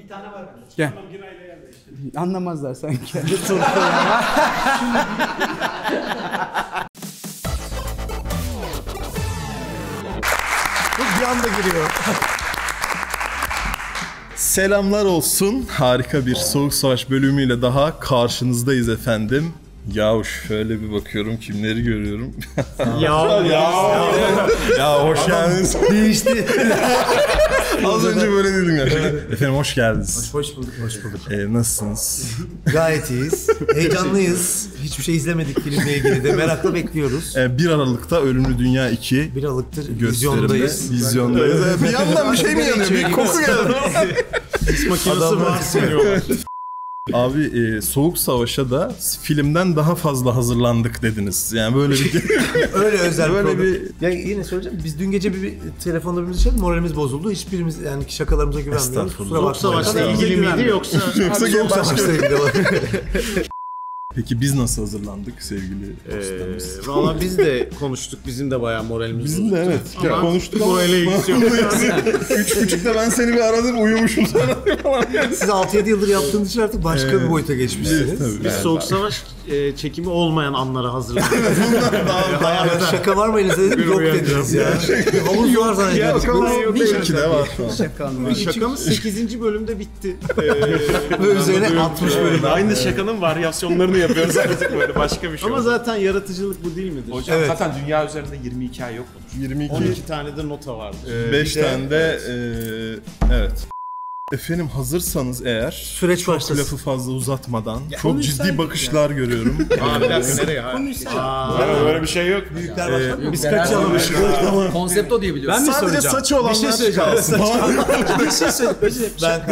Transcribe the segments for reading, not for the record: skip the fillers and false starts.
Bir tane var. Gel. Anlamazlar sanki. Bir anda giriyor. Selamlar olsun. Harika bir Soğuk Savaş bölümüyle daha karşınızdayız efendim. Yahu şöyle bir bakıyorum, kimleri görüyorum. Ya hoş geldiniz. Değişti. Az önce böyle dedim ya. Efendim hoş geldiniz. Hoş bulduk. Hoş bulduk. Nasılsınız? Gayet iyiyiz. Heyecanlıyız. Hiçbir şey izlemedik filmle ilgili de. Merakla bekliyoruz. 1 Aralık'ta Ölümlü Dünya 2 1 Aralık'tır gösterimde. Vizyondayız. Bir yandan bir şey mi yanıyor? Bir koku geldi. Makinesi var. Abi Soğuk Savaş'a da filmden daha fazla hazırlandık dediniz. Yani böyle bir öyle özel böyle problem. bir Ya yine söyleyeceğim. Biz dün gece bir telefonda birbirimize şey moralimiz bozuldu. Hiçbirimiz yani şakalarımıza güvenmiyoruz. Estağfurullah. Soğuk Savaş'la ilgili miydi yoksa Soğuk Savaş'la ilgili olan. Peki biz nasıl hazırlandık sevgili dostlarımız? Valla biz de konuştuk. Bizim de bayağı moralimiz Bizim de evet. Ama Konuştuk bu öyle ilgisi yok. 3.30'da ben seni bir aradım, uyumuşum sana falan. Siz 6-7 yıldır yaptığınız için artık başka bir boyuta geçmişsiniz. Biz Soğuk Savaş çekimi olmayan anlara hazırlandık. Şaka var mı elinizde dedim, yok dediniz ya. Havuz var zannediyorduk. Bir de var. Şakamız 8. bölümde bitti. Ve üzerine 60 bölüm. Aynı şakanın varyasyonlarını yapıyoruz artık böyle başka bir şey. Ama zaten yaratıcılık bu değil midir? Hocam Evet. zaten dünya üzerinde 20 hikaye yok mudur? 22, 12 tane de nota vardı. 5 tane de evet. Efendim hazırsanız eğer Süreç çok başlasın. lafı fazla uzatmadan çok ciddi bakışlar görüyorum. Abi bir dakika nereye? Böyle bir şey yok. Büyükler başlamıyor. Biz kaç almışız? Konsept o diye biliyorsun. Ben mi Sadece soracağım? saçı olanlar Bir şey söyleyeceğim. kalsın. Bir şey söyleyeyim.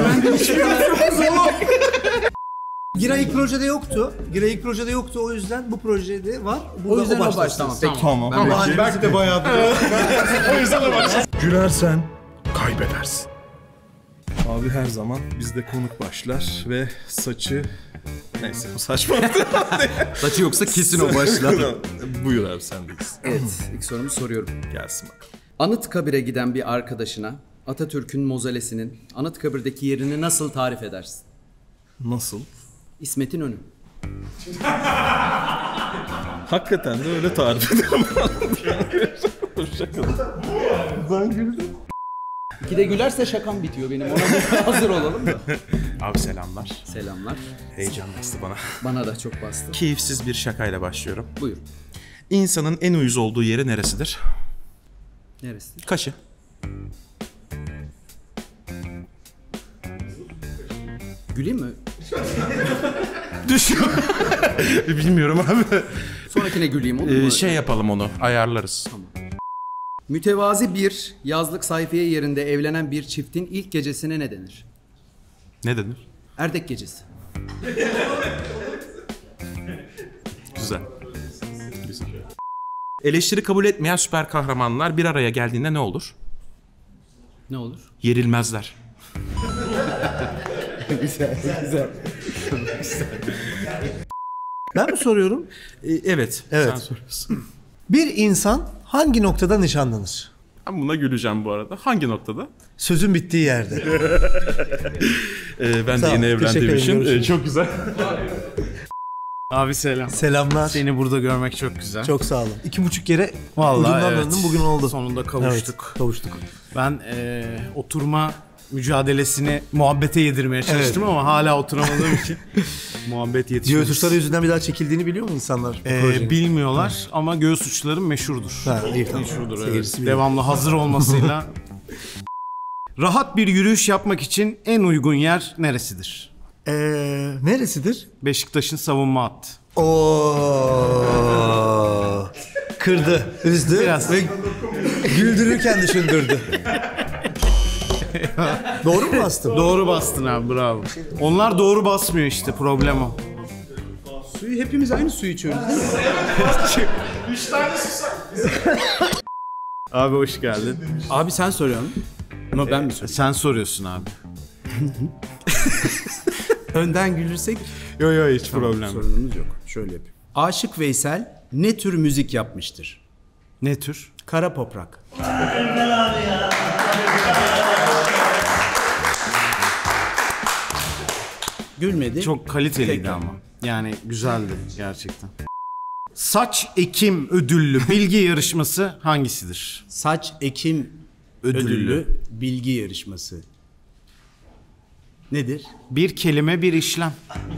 Gira ilk projede yoktu. O yüzden bu projede var. O yüzden o başlasın. başlamam. Peki. Tamam. Ben Belki de bayağı Gülersen kaybedersin. Abi her zaman bizde konuk başlar ve saçı... Neyse bu saçma. Saçı yoksa kesin o başlar. Buyur abi sendeyiz. Evet, ilk sorumu soruyorum. Gelsin bakalım. Anıtkabir'e giden bir arkadaşına Atatürk'ün mozolesinin Anıtkabir'deki yerini nasıl tarif edersin? Nasıl? İsmet İnönü. Hakikaten de öyle tarif ediyorum. Ben güldüm. İki de gülerse şakam bitiyor benim. Ona da hazır olalım da. Abi selamlar. Selamlar. Heyecan bastı bana. Bana da çok bastı. Keyifsiz bir şakayla başlıyorum. Buyur. İnsanın en uyuz olduğu yeri neresidir? Neresi? Kaşı. Güleyim mi? Düşün. Bilmiyorum abi. Sonrakine güleyim olur mu? Şey yapalım onu, ayarlarız. Mütevazi bir yazlık sayfiye yerinde evlenen bir çiftin ilk gecesine ne denir? Ne denir? Erdek gecesi. Güzel. Güzel. Eleştiri kabul etmeyen süper kahramanlar bir araya geldiğinde ne olur? Ne olur? Yerilmezler. Güzel. Ben mi soruyorum? Evet. Evet. Sen soruyorsun. Bir insan hangi noktada nişanlanır? Ben buna güleceğim bu arada. Hangi noktada? Sözün bittiği yerde. Ben Sağ de ol, yeni teşekkür evlendiğim için ederim. çok güzel. Abi selam. Selamlar. Seni burada görmek çok güzel. Çok sağ olun. 2,5 kere Vallahi ucundan evet. döndüm, bugün oldu. Sonunda kavuştuk. Evet, kavuştuk. Ben oturma mücadelesini muhabbete yedirmeye çalıştım ama hala oturamadığım için muhabbet yetişmedi. Göğüs uçları yüzünden bir daha çekildiğini biliyor mu insanlar? bu projenin? Bilmiyorlar ama göğüs uçlarım meşhurdur. Ha, iyi, tamam. Meşhurdur Seyircisi evet. biliyor. Devamlı hazır olmasıyla. Rahat bir yürüyüş yapmak için en uygun yer neresidir? Neresidir? Beşiktaş'ın savunma hattı. Oo. Kırdı, üzdü Biraz. ve güldürürken düşündürdü. Doğru mu bastım? Doğru bastın abi, bravo. Onlar doğru basmıyor işte, problem o. Suyu hepimiz aynı suyu içiyoruz değil mi? Abi hoş geldin. Abi sen soruyorsun. Ama ben mi soruyorum? Sen soruyorsun abi. Önden gülürsek Yo hiç problem. sorunumuz yok. Şöyle yapayım. Aşık Veysel ne tür müzik yapmıştır? Ne tür? Kara Poprak. Gülmedi. Çok kaliteliydi Tekrar. ama. Yani güzeldi gerçekten. Saç ekim ödüllü bilgi yarışması hangisidir? Saç ekim ödüllü bilgi yarışması. Nedir? Bir kelime bir işlem.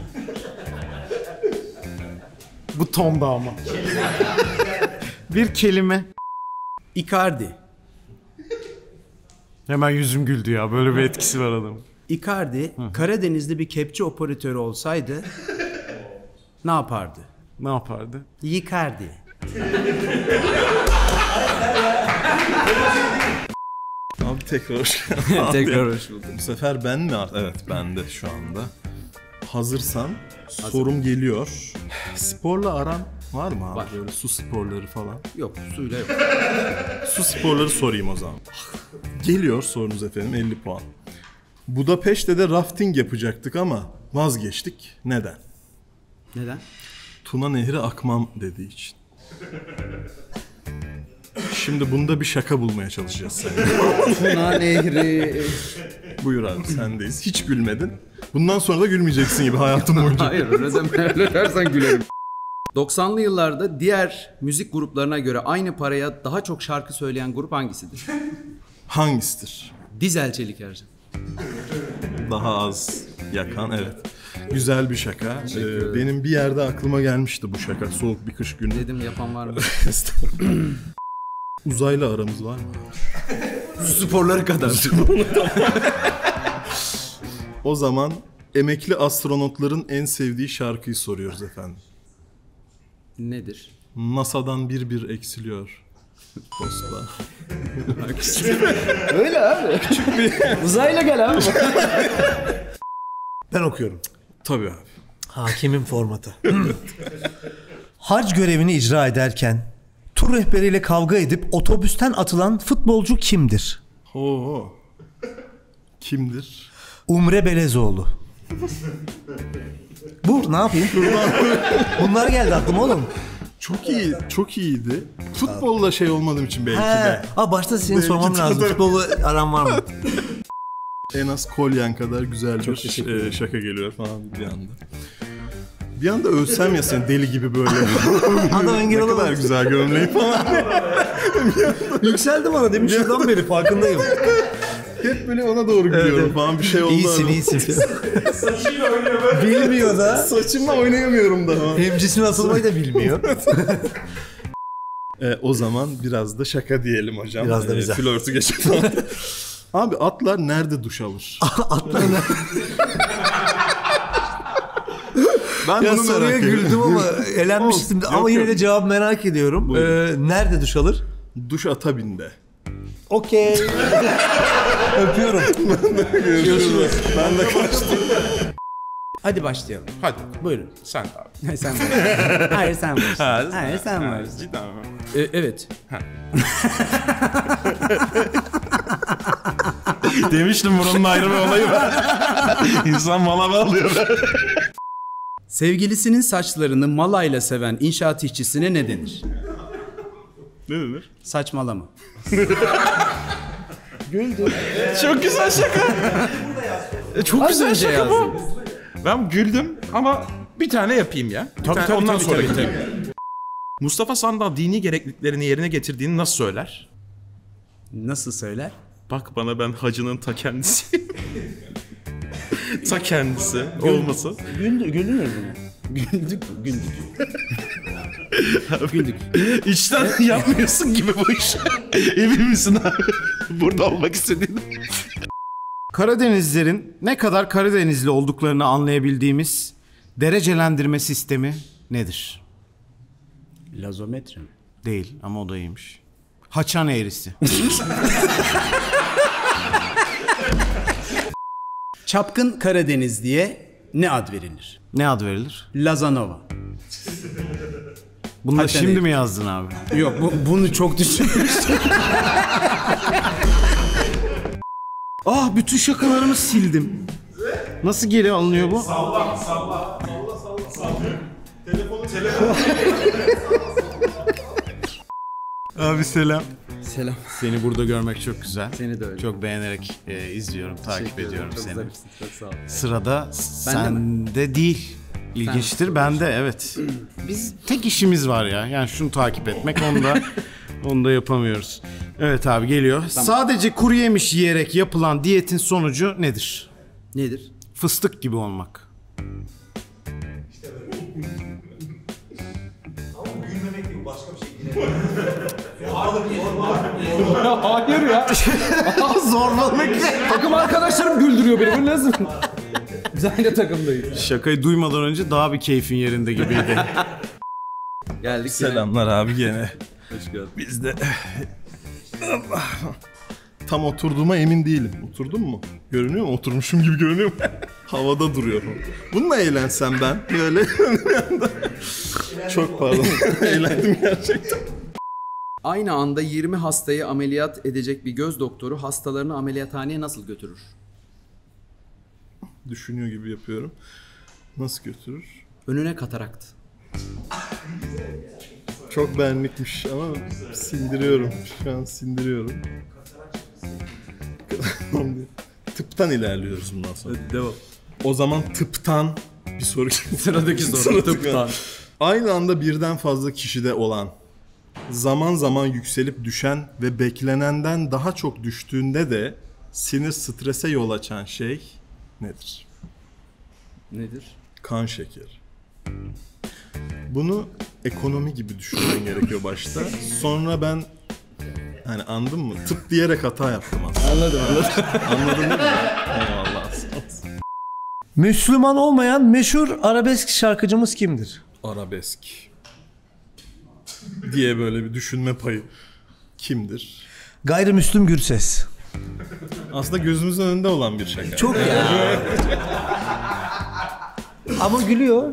Bu tonda ama. Bir kelime. Icardi. Hemen yüzüm güldü ya. Böyle bir etkisi var adamın. Icardi Karadeniz'de bir kepçe operatörü olsaydı ne yapardı? Ne yapardı? Icardi. Abi tekrar hoş geldin. Tekrar hoş bulduk. Bu sefer ben mi? Evet, ben de şu anda. Hazırsan sorum geliyor. Sporla aran var mı abi? Var. Böyle su sporları falan. Yok, suyla yok. Su sporları sorayım o zaman. Geliyor sorunuz efendim, 50 puan. Budapeşte'de rafting yapacaktık ama vazgeçtik. Neden? Neden? Tuna Nehri akmam dediği için. Şimdi bunda bir şaka bulmaya çalışacağız seninle. Tuna Nehri. Buyur abi, sendeyiz. Hiç gülmedin. Bundan sonra da gülmeyeceksin gibi hayatım boyunca. Hayır, öyle dersen gülerim. 90'lı yıllarda diğer müzik gruplarına göre aynı paraya daha çok şarkı söyleyen grup hangisidir? Hangisidir? Dizel Çelik Ercan. Daha az yakan, evet. Güzel bir şaka. Benim bir yerde aklıma gelmişti bu şaka. Soğuk bir kış günü. Dedim yapan var mı? Uzayla aramız var mı? Sporları kadar. O zaman emekli astronotların en sevdiği şarkıyı soruyoruz efendim. Nedir? NASA'dan bir eksiliyor dostlar. Öyle abi. Uzayla gel abi. Ben okuyorum. Tabii abi. Hakimin formatı. Hac görevini icra ederken tur rehberiyle kavga edip otobüsten atılan futbolcu kimdir? Oo. Kimdir? Umre Belezoğlu. Bu ne yapayım? Bunlar geldi aklıma oğlum. Çok iyi, çok iyiydi. Futbolla şey olmadığım için belki de. Başta senin Belki sormam de. lazım. Futbolu aran var mı? En az kolyen kadar güzel bir şaka geliyor falan bir anda. Bir anda ölsem ya sen deli gibi böyle. Adam engel Ne kadar olamadı. güzel gömleği falan. Yükseldi bana demiş şuradan beri farkındayım. Hep böyle ona doğru gidiyorum falan bir şey oldu. İyisin. Bilmiyor da. Saçımla oynayamıyorum da. Hemcisine asılmayı da bilmiyor. O zaman biraz da şaka diyelim hocam. Biraz da mizah. Flörtü geçelim. Abi atlar nerede duş alır? Atlar ne? Ben Ya bunu soruya merak ediyorum. güldüm ama elenmiştim. Yok, Ama yine yok. de cevap merak ediyorum. Nerede duş alır? Duş atabinde. Okey. Öpüyorum. Görüşürüz. Ben de kaçtım. Hadi başlayalım. Hadi Buyurun. sen de abi. Sen varsın. Hayır sen varsın. Hayır sen varsın. Cidden mi? Evet. Demiştim buranın ayrı bir olayı var. İnsan mala bağlıyor. Sevgilisinin saçlarını malayla seven inşaat işçisine ne denir? Ne denir? Saçmalama. Çok güzel şaka. Çok güzel önce şaka bu. yazdım. Ben güldüm ama bir tane yapayım ya. Ondan sonra gideyim. Mustafa Sandal dini gerekliliklerini yerine getirdiğini nasıl söyler? Nasıl söyler? Bak bana ben hacının ta kendisi. Ta kendisi olması. Güldün mü bunu? Güldük. Güldük. İçten yapmıyorsun gibi bu işi. Emin misin abi? Burada olmak istediğini. Karadenizlerin ne kadar Karadenizli olduklarını anlayabildiğimiz derecelendirme sistemi nedir? Lazometre mi? Değil ama o da iyiymiş. Haçan eğrisi. Çapkın Karadeniz diye ne ad verilir? Ne ad verilir? Lazanova. Bunu da Haçan şimdi eğrisi. mi yazdın abi? Yok bunu çok düşünmüştüm. Bütün şakalarımı sildim. Nasıl geri alınıyor bu? Abi selam. Selam. Seni burada görmek çok güzel. Seni de öyle. Çok beğenerek izliyorum, takip Teşekkür ederim, ediyorum çok seni. zarifsin, çok sağ ol. Sırada Bende mi? sende değil. İlginçtir, bende evet. Biz tek işimiz var ya. Yani şunu takip etmek, onu da yapamıyoruz. Evet abi geliyor. Sadece kuru yemiş yiyerek yapılan diyetin sonucu nedir? Nedir? Fıstık gibi olmak. Hayır ya. Zorbalık. Takım arkadaşlarım güldürüyor beni. Bu nasıl? Biz aynı takımdayız. Şakayı duymadan önce daha bir keyfin yerinde gibiydi. Geldik. Selamlar abi gene. Hoş geldin. Biz de... Tam oturduğuma emin değilim. Oturdum mu? Görünüyor mu? Oturmuşum gibi görünüyor mu? Havada duruyorum. Bununla eğlensem ben böyle çok pardon. Eğlendim gerçekten. Aynı anda 20 hastayı ameliyat edecek bir göz doktoru hastalarını ameliyathaneye nasıl götürür? Düşünüyor gibi yapıyorum. Nasıl götürür? Önüne katarakt. Çok benlikmiş ama sindiriyorum. Şu an sindiriyorum. Tıptan ilerliyoruz bundan sonra. Devam. O zaman tıptan bir soru. Sıradaki soru tıptan. Aynı anda birden fazla kişide olan, zaman zaman yükselip düşen ve beklenenden daha çok düştüğünde de sinir strese yol açan şey nedir? Nedir? Kan şekeri. Bunu ekonomi gibi düşünmen gerekiyor başta. Sonra ben hani anladın mı? Tıp diyerek hata yaptım aslında. Anladım. Anladın değil mi? Eyvallah. Müslüman olmayan meşhur arabesk şarkıcımız kimdir? Arabesk diye böyle bir düşünme payı kimdir? Gayrimüslim Gürses. Aslında gözümüzün önünde olan bir şaka. Çok ya. Ama gülüyor.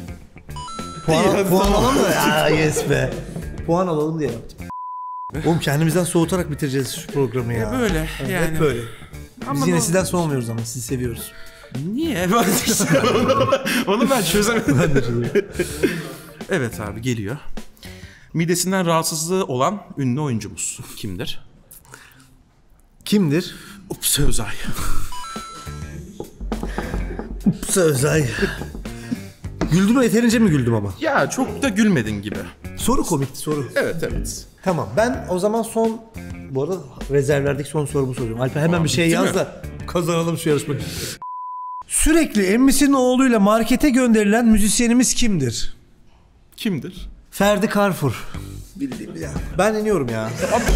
Puan alalım da ya yes be. Puan alalım diye yaptım. Oğlum kendimizden soğutarak bitireceğiz şu programı ya. Böyle yani. Hep böyle. Biz yine sizden soğumuyoruz ama sizi seviyoruz. Niye? Onu ben çözemedim. Evet abi geliyor. Midesinden rahatsızlığı olan ünlü oyuncumuz kimdir? Kimdir? Ups Özay. Ups Özay. Güldüm yeterince mi güldüm ama? Ya çok da gülmedin gibi. Soru komikti soru. Evet evet. Tamam ben o zaman bu arada rezervlerdeki son sorumu soruyorum. Alper hemen bir şey bitti yaz mi? da kazanalım şu yarışmayı. Sürekli emmisinin oğluyla markete gönderilen müzisyenimiz kimdir? Kimdir? Ferdi Carrefour. Bildiğim ya. Ben iniyorum ya.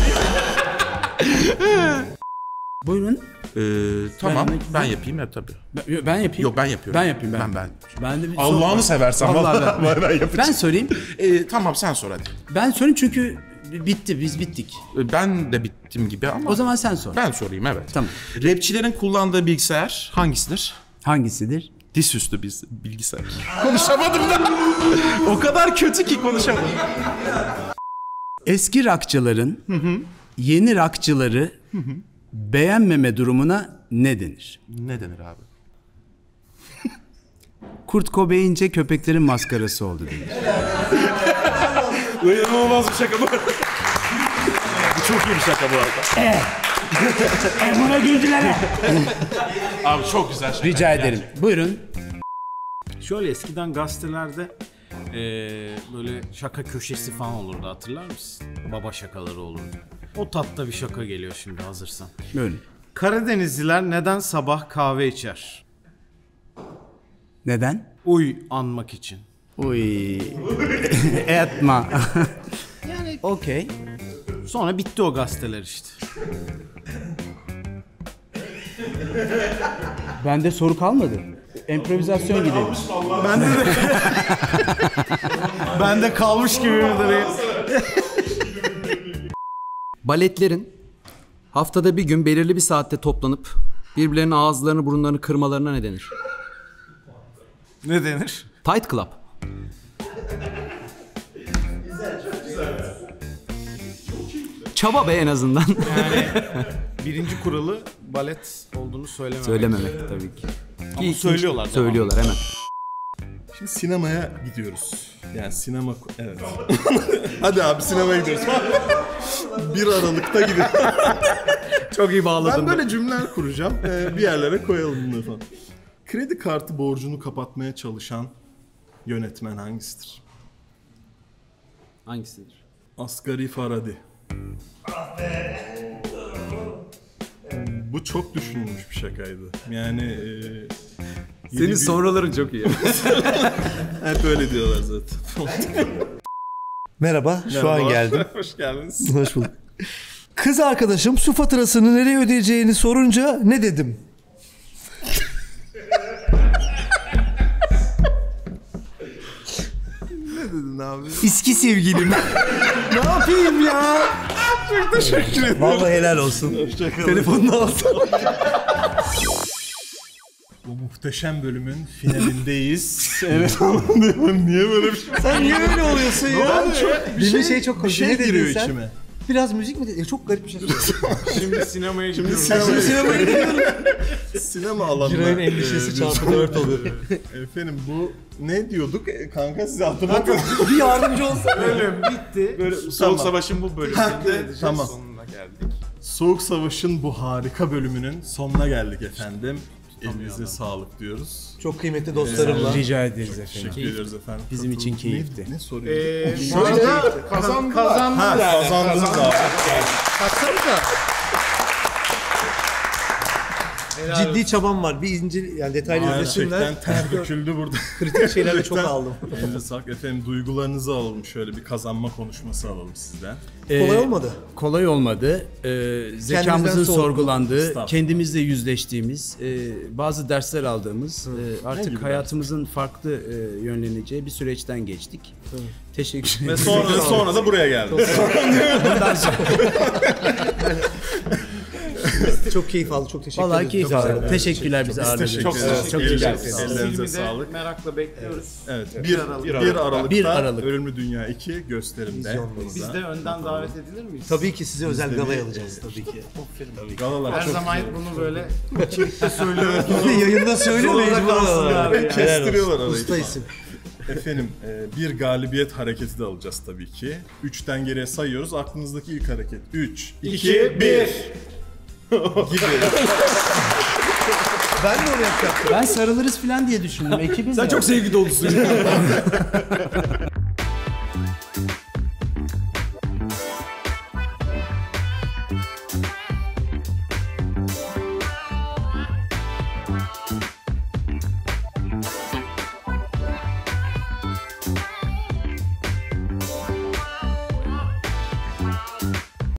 Buyurun. Tamam ben yapayım ya tabii. Ben yapayım. Yok ben yapıyorum. Ben yapayım ben. Ben. Ben de bir Allah'ını seversen Vallahi vallahi ben yapacağım. Ben sorayım. Tamam sen sor hadi. Ben sorayım çünkü bitti. Biz bittik. Ben de bittim gibi ama O zaman sen sor. ben sorayım evet. Tamam. Rapçilerin kullandığı bilgisayar hangisidir? Hangisidir? Dizüstü bilgisayar. Konuşamadım da. O kadar kötü ki konuşamadım. Eski rockçıların yeni rockçıları beğenmeme durumuna ne denir? Ne denir abi? Kurt Cobain'ce köpeklerin maskarası oldu denir. İnanılmaz bir şaka bu. Bu çok iyi bir şaka bu arada. Buna güldüler. Abi çok güzel şaka. Rica ederim. Buyurun. Şöyle eskiden gazetelerde böyle şaka köşesi falan olurdu, hatırlar mısın? Baba şakaları olurdu. O tatta bir şaka geliyor şimdi hazırsan. Buyurun. Karadenizliler neden sabah kahve içer? Neden? Uy anmak için. Uy. Etma. Yani okey. Sonra bitti o gazeteler işte. Bende soru kalmadı. İmprovizasyon gidelim. Bende kalmış gibi mi duruyor? Baletlerin haftada bir gün belirli bir saatte toplanıp birbirlerinin ağızlarını burunlarını kırmalarına ne denir? Ne denir? Fight Club. Çaba be en azından. Birinci kuralı balet olduğunu söylememek. Söylememek tabii ki. Ama söylüyorlar. Söylüyorlar hemen. Şimdi sinemaya gidiyoruz. Yani sinema... Evet. Hadi abi sinemaya gidiyoruz. 1 Aralık'ta gidiyoruz. Çok iyi bağladın. Ben böyle cümleler kuracağım. Bir yerlere koyalım bunları falan. Kredi kartı borcunu kapatmaya çalışan yönetmen hangisidir? Hangisidir? Asgari Farhadi. Bu çok düşünülmüş bir şakaydı. Yani... Senin sonraların çok iyi. Hep öyle diyorlar zaten. Merhaba, şu an geldim. Hoş geldiniz. Hoş bulduk. Kız arkadaşım su faturasını nereye ödeyeceğini sorunca ne dedim? Ne dedin abi? İski sevgilim. Ne yapayım ya? Çok teşekkür ederim. Vallahi helal olsun. Telefonunu alsam. Bu muhteşem bölümün finalindeyiz. Evet. Niye böyle bir şey? Sen niye böyle oluyorsun ya? Bir şey çok bir şey ne giriyor dedin sen? içime. Biraz müzik mi dedin? Çok garip bir şey. Şimdi sinemaya gidiyoruz. Sinemaya gidiyorum. Sinema alanına. Ciro'nun endişesi çarpı 4 oluyor. Efendim bu ne diyorduk? Kanka size hatırlatın. Bir yardımcı olsa. Bölüm bitti. Böyle Soğuk Savaş'ın bu bölümünde Tamam. sonuna geldik. Soğuk Savaş'ın bu harika bölümünün sonuna geldik efendim. Elinize sağlık diyoruz. Çok kıymetli dostlarımla. Rica ederiz efendim. Teşekkür ederiyoruz efendim. Bizim için keyifti. Ne soruyordu? Şöyle kazandılar. Ha, kazandınız abi. Ciddi çabam var. Bir ince yani detaylı izlesinler. Gerçekten ter döküldü burada. Kritik şeylerle çok aldım. Elinize sağlık efendim. Duygularınızı alalım. Şöyle bir kazanma konuşması alalım sizden. Kolay olmadı. Kolay olmadı. Zekamızın Kendimizden soğuduk. sorgulandığı, Estağfurullah. kendimizle yüzleştiğimiz, bazı dersler aldığımız, gibi artık hayatımızın farklı yönleneceği bir süreçten geçtik. Teşekkür ederim. Ve sonra da buraya geldik. Çok keyif aldım. Çok teşekkür ederim. Vallahi keyif Çok aldım. güzel. Teşekkürler bizi ağırladığınız için. Çok Çok teşekkür teşekkür ederiz. ederim. Ellerinize Filmi de sağlık. merakla bekliyoruz. Evet. 1 Aralık'ta 1 Aralık. Ölümlü Dünya 2 gösterimde. Biz de önden davet edilir miyiz? Tabii ki size özel galaya alacağız tabii ki. Galalar Her çok zaman güzel. bunu böyle içerikte söylüyoruz. Yayında söylüyor mecbur olarak. Ve kestiriyorlar arayı. Usta falan. isim. Efendim bir galibiyet hareketi de alacağız tabii ki. 3'ten geriye sayıyoruz. Aklınızdaki ilk hareket. 3, 2, 1 gibi. Ben de onu yapacaktım. Ben sarılırız falan diye düşündüm. Ekibiz Sen ya. çok sevgi dolusun.